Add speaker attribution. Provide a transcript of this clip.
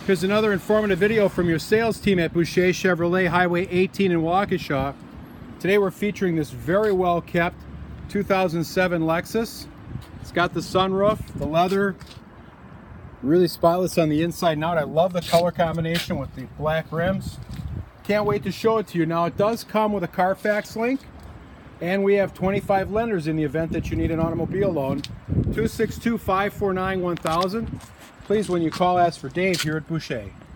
Speaker 1: Here's another informative video from your sales team at Boucher Chevrolet, Highway 18 in Waukesha. Today we're featuring this very well kept 2007 Lexus. It's got the sunroof, the leather, really spotless on the inside and out. I love the color combination with the black rims. Can't wait to show it to you. Now it does come with a Carfax link, and we have 25 lenders in the event that you need an automobile loan. 262-549-1000. Please, when you call, ask for Dave here at Boucher.